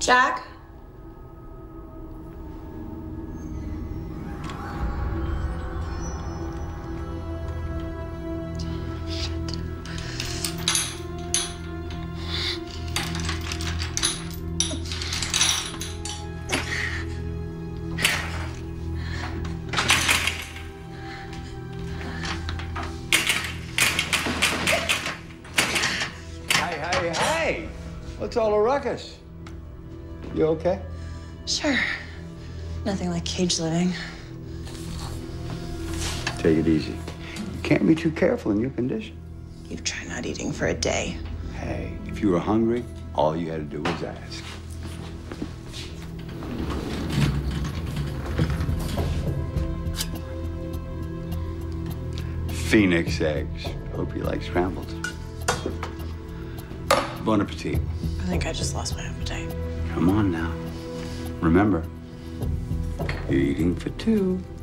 Jack? Hey, what's all the ruckus? You okay? Sure. Nothing like cage living. Take it easy. You can't be too careful in your condition. You try not eating for a day. Hey, if you were hungry, all you had to do was ask. Phoenix eggs. Hope you like scrambled. Bon appetit. I think I just lost my appetite. Come on now. Remember, you're eating for two.